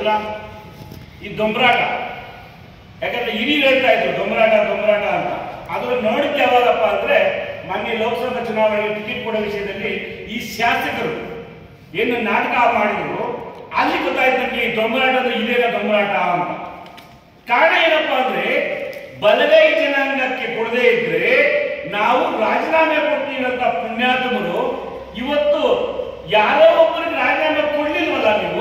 ಗೊತ್ತಿಲ್ಲ ಈ ದೊಂಬರಾಟ. ಯಾಕಂದ್ರೆ ಹಿರಿಯರು ಹೇಳ್ತಾ ಇದ್ರು ದೊಂಬರಾಟ ದೊಂಬರಾಟ ಅಂತ. ಅದನ್ನು ನೋಡಿದ್ದೆ ಯಾವಾಗಪ್ಪ ಅಂದ್ರೆ ಮೊನ್ನೆ ಲೋಕಸಭಾ ಚುನಾವಣೆಗೆ ಟಿಕೆಟ್ ಕೊಡೋ ವಿಷಯದಲ್ಲಿ ಈ ಶಾಸಕರು ಏನು ನಾಟಕ ಮಾಡಿದ್ರು ಅಲ್ಲಿ ಗೊತ್ತಾಯ್ತು ನನಗೆ ಈ ದೊಂಬರಾಟ ಅಂದ್ರೆ ಇದೇನ ದೊಂಬರಾಟ ಅಂತ. ಕಾರಣ ಏನಪ್ಪಾ ಅಂದ್ರೆ ಬಲಗೈ ಜನಾಂಗಕ್ಕೆ ಕೊಡದೇ ಇದ್ರೆ ನಾವು ರಾಜೀನಾಮೆ ಕೊಡ್ತೀವಿ ಅಂತ ಪುಣ್ಯಾತ್ಮರು ಇವತ್ತು ಯಾರೋ ಒಬ್ಬರಿಗೆ ರಾಜೀನಾಮೆ ಕೊಡ್ಲಿಲ್ವಲ್ಲ ನೀವು?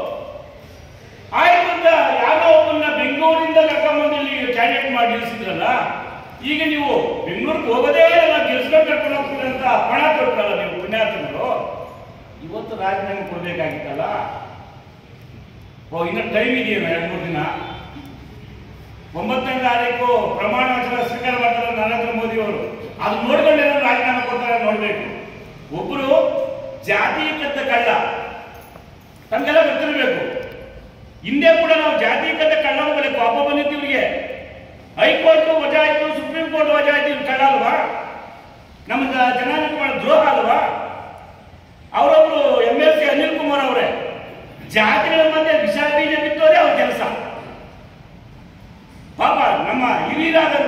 ಆಯ್ತು ಅಂತ ಯಾರೋ ಒಬ್ಬರನ್ನ ಬೆಂಗಳೂರಿಂದ ಕರ್ಕೊಂಡ್ಬಂದು ಇಲ್ಲಿ ಕ್ಯಾಂಡಿಡೇಟ್ ಮಾಡಿ ನಿಲ್ಲಿಸಿದ್ರಲ್ಲ, ಈಗ ನೀವು ಬೆಂಗಳೂರಿಗೆ ಹೋಗೋದೇ ಇಲ್ಲ ಗೆಲ್ಸ್ಕೊಂಡು ಕರ್ಕೊಂಡು ಹೋಗ್ತೀರಿ ಅಂತ ಪಣ ಕೊಟ್ಟರಲ್ಲ ನೀವು ಪುಣ್ಯಾತ್ಮರು. ಇವತ್ತು ರಾಜೀನಾಮೆ ಕೊಡ್ಬೇಕಾಗಿತ್ತಲ್ಲ. ಇನ್ನು ಟೈಮ್ ಇದೆಯಲ್ಲ 2-3 ದಿನ. 9ನೇ ತಾರೀಕು ಪ್ರಮಾಣ ವಚನ ಸ್ವೀಕಾರ ಮಾಡ್ತಾರೆ ನರೇಂದ್ರ ಮೋದಿ ಅವರು. ಅದು ನೋಡ್ಕೊಂಡು ಏನೋ ರಾಜೀನಾಮೆ ಕೊಡ್ತಾರೆ ನೋಡ್ಬೇಕು. ಒಬ್ರು ಜಾತೀಕತೆ ಕಳ್ಳ ತಮಗೆಲ್ಲ ಗೊತ್ತಿರಬೇಕು. ಹಿಂದೆ ಕೂಡ ನಾವು ಜಾತೀಕತೆ ಕಳ್ಳರ ಮೇಲೆ ಪಾಪ ಬಂದಿತ್ತು ಇವರಿಗೆ. ಹೈಕೋರ್ಟ್ ವಜಾ ಆಯ್ತು, ಸುಪ್ರೀಂ ಕೋರ್ಟ್ ವಜಾ ಆಯ್ತು. ಇವ್ರು ಕಳ್ಳ ಅಲ್ವಾ? ನಮ್ಮ ಜನಾಂಗಕ್ಕೆ ಮಾಡೋ ದ್ರೋಹ ಅಲ್ವಾ? ಅವರೊಬ್ರು MLC ಅನಿಲ್ ಕುಮಾರ್ ಅವರೇ ಜಾತಿಗಳ ಮಧ್ಯೆ ವಿಷ ಬೀಜ ಬಿತ್ತೋದೇ ಅವ್ರ ಕೆಲಸ. ಪಾಪ ನಮ್ಮ ಹಿರಿಯರಾದಂತ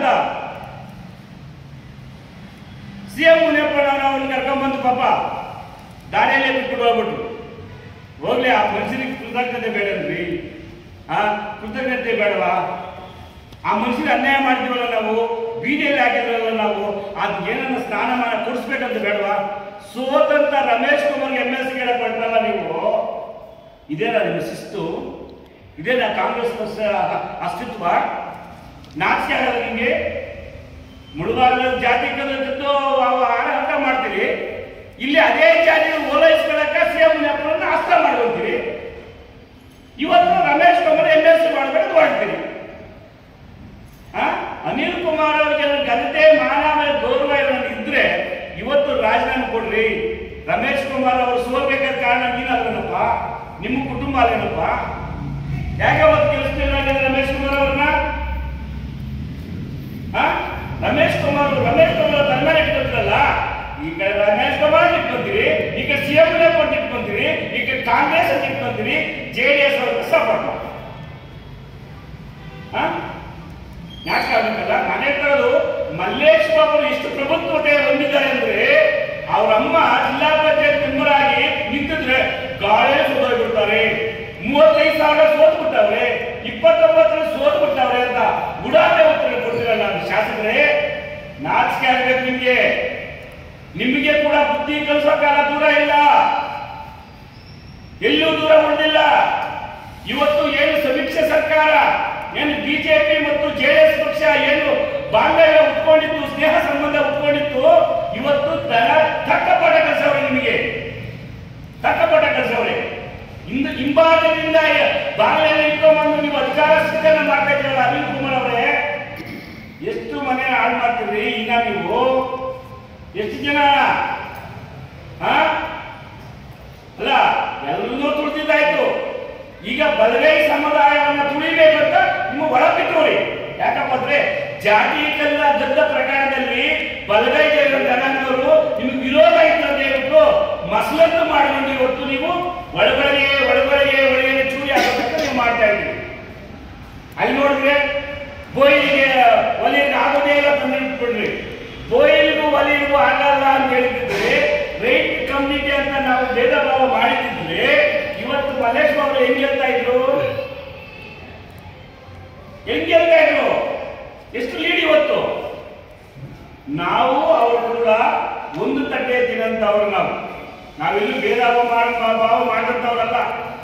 CM ಮುನಿಯಪ್ಪನವ್ರನ್ನ ಅವ್ರನ್ನ ಕರ್ಕೊಂಡ್ಬಂದು ಪಾಪ ದಾರಿಯಲ್ಲೇ ಬಿಟ್ಬಿಟ್ಟು ಹೋಗ್ಬಿಟ್ರು. ಹೋಗ್ಲಿ, ಆ ಮನುಷ್ಯನಿಗೆ ಕೃತಜ್ಞತೆ ಬೇಡನ್ರಿ? ಕೃತಜ್ಞತೆ ಬೇಡವಾ? ಆ ಮನುಷ್ಯನಿಗೆ ಅನ್ಯಾಯ ಮಾಡ್ತೀವಲ್ಲ ನಾವು, ಬೀದಿಯಲ್ಲಿ ಹಾಕಿದ್ರಲ್ಲ ನಾವು, ಅದು ಏನನ್ನ ಸ್ನಾನಮಾನ ಕೊಡಿಸ್ಬೇಕಂತ ಬೇಡವಾ? ಸೋತಂತ ರಮೇಶ್ ಕುಮಾರ್ಗೆ MLC ಕೊಟ್ಟರಲ್ಲ ನೀವು. ಇದೇನಾ ನಿಮ್ಮ ಶಿಸ್ತು? ಇದೇನಾ ಕಾಂಗ್ರೆಸ್ ಪಕ್ಷ ಅಸ್ತಿತ್ವ? ನಾಚಿಕೆ ಆಗಲ್ಲ ನಿಮಗೆ? ಮುಳುಗಾಲ ಜಾತಿ ಕದ್ದು ಆಡಳಿತ ಮಾಡ್ತೀರಿ, ಇಲ್ಲಿ ಅದೇ ಜಾತಿ ಓಲೈಸ್ಕೊಳ್ಳಕ CM ಮುನಿಯಪ್ಪನನ್ನ ಅಸ್ತ್ರ ಮಾಡ್ಕೊಂತೀರಿ. ಇವತ್ತು ರಮೇಶ್ ಕುಮಾರ್ MLC ಮಾಡಬೇಕು ಮಾಡ್ತೀರಿ. ಅನಿಲ್ ಕುಮಾರ್ ಅವರಿಗೆ ಘನತೆ ಮಾನ ಮೇಲೆ ಗೌರವ ಇದ್ರೆ ಇವತ್ತು ರಾಜೀನಾಮೆ ಕೊಡ್ರಿ. ರಮೇಶ್ ಕುಮಾರ್ ಅವರು ಸೋಲ್ಬೇಕಾದ ಕಾರಣ ನೀನಲ್ಲನಪ್ಪ, ನಿಮ್ಮ ಕುಟುಂಬ ಅಲ್ಲೇನಪ್ಪ? ಯಾಕೆ ಅವತ್ತು ಗೆಲ್ಲಿಸ್ತಿಲ್ಲ ರಮೇಶ್ ಕುಮಾರ್ ಅವ್ರನ್ನ? ರಮೇಶ್ ಕುಮಾರ್ ತನ್ನ ಇಟ್ಕೊತಿರಲ್ಲ. ಈ ಕಡೆ ರಮೇಶ್ ಕುಮಾರ್ ಇಟ್ಕೊಂತೀರಿ, ಈ ಕಡೆ CM ಮುನಿಯಪ್ಪ ಇಟ್ಕೊಂತೀರಿ, ಈ ಕಡೆ ಕಾಂಗ್ರೆಸ್ ಅಂತ ಇಟ್ಕೊಂತೀರಿ, JDS ಅವ್ರಿಗೆ ಸಪೋರ್ಟ್ ಮಾಡಿ. ಯಾಕೆ ಆಗಬೇಕಲ್ಲ? ಮನೆ ತರದು ಮಲ್ಲೇಶ್ ಬಾಬು ಎಷ್ಟು ಪ್ರಭುತ್ವತೆ ಹೊಂದಿದ್ದಾರೆ ಅಂದ್ರೆ ಅವ್ರ ಅಮ್ಮ ಜಿಲ್ಲಾ ಪಂಚಾಯತ್ ಮೆಂಬರ್ ಆಗಿ ನಿಂತಿದ್ರೆ ಗಾಳಿ ಸೋದೋಗ್ಬಿಡ್ತಾರೆ. 35,000 ಸೋತ್ ಬಿಟ್ಟವ್ರೆ, 29 ಸೋತ್ ಬಿಟ್ಟವ್ರೆ ಅಂತ ಉಡಾಟೆ ಉತ್ತರ ಕೊಡ್ತಿರಲ್ಲ ಶಾಸಕರೇ. ನಾಚಿಕೆ ಆಗ್ಬೇಕು ನಿಮ್ಗೆ. ನಿಮಗೆ ಕೂಡ ಬುದ್ಧಿ ಕಲಿಸೋ ಕಾಲ ದೂರ ಇಲ್ಲ, ಎಲ್ಲೂ ದೂರ ಉಳಿದಿಲ್ಲ. ಇವತ್ತು ಏನು ಸಮೀಕ್ಷೆ ಸರ್ಕಾರ, ಏನು BJP ಮತ್ತು JDS ಪಕ್ಷ ಏನು ಬಾಂಧವ್ಯ ಉಟ್ಕೊಂಡಿತ್ತು, ಸ್ನೇಹ ಸಂಬಂಧ ಉಟ್ಕೊಂಡಿತ್ತು, ಇವತ್ತು ತಕ್ಕ ಪಾಠ ಕಲಿಸವ್ರೆ. ನಿಮಗೆ ತಕ್ಕ ಪಾಠ ಕಲಿಸವ್ರೆ. ಹಿಂಭಾಗದಿಂದ ಬಾಂಗ್ಲೆಯಲ್ಲಿ ಇಟ್ಕೊಂಡ್ಬಂದು ನೀವು ಅಧಿಕಾರ ಸ್ವೀಕರಣೆ ಮಾಡ್ತಾ ಇದ್ದೀರಲ್ಲ ಅನಿಲ್ ಕುಮಾರ್ ಅವರೇ, ಎಷ್ಟು ಮನೆ ಹಾಳು ಮಾಡ್ತೀರಿ ಈಗ ನೀವು? ಎಷ್ಟು ಜನ ಅಲ್ಲ ಎಲ್ಲರೂ ತುಳಿದಿದ್ದಾಯ್ತು. ಈಗ ಬಲಗೈ ಸಮುದಾಯವನ್ನ ತುಳಿಬೇಕಂತ ನಿಮ್ಮ ಒಳ ಬಿಟ್ಟೋರಿ. ಯಾಕಪ್ಪ ಅಂದ್ರೆ ಜಾತೀಕರಣ ದೊಡ್ಡ ಪ್ರಕರಣದಲ್ಲಿ ಬಲಗೈ ಜನಾಂಗದವರು ನಿಮ್ಗೆ ವಿರೋಧ ಇತ್ತು ಅಂತ ಹೇಳ್ಬಿಟ್ಟು ಮಸಲತ್ತು ಮಾಡಿಕೊಂಡು ಇವತ್ತು ನೀವು ಒಳಗಡೆ ಚೂರಿ ಹಾಕೋದಕ್ಕೆ ನೀವು ಮಾಡ್ತಾ ಇದ್ದೀರಿ. ಅಲ್ಲಿ ನೋಡಿದ್ರೆ ಬೋಯಿಗೆ ಒಲೆಗೆ ಆಗೋದೇ ಇಲ್ಲ ತಂದು ಇಟ್ಬಿಡ್ರಿ. ಬೋಯಿಲ್ಗೂ ಒಲೆಗೂ ಆಗಲ್ಲ ಅಂತ ಹೇಳಿದ್ರೆ ರೈಟ್ ಕಮ್ಯುನಿಟಿ ಅಂತ ನಾವು ಭೇದ ಭಾವ ಮಾಡಿದ್ರೆ ಇವತ್ತು ಮಲ್ಲೇಶ್ ಬಾಬು ಹೆಂಗ್ ಗೆಲ್ತಾ ಇದ್ರು? ಎಷ್ಟು ಲೀಡ್ ಇವತ್ತು? ನಾವು ಅವರು ಕೂಡ ಒಂದು ತಟ್ಟೆ ತಿನ್ನಂತವ್ರು. ನಾವೆಲ್ಲೂ ಭೇದ ಭಾವ ಮಾಡಿದಂತವ್ರಲ್ಲ.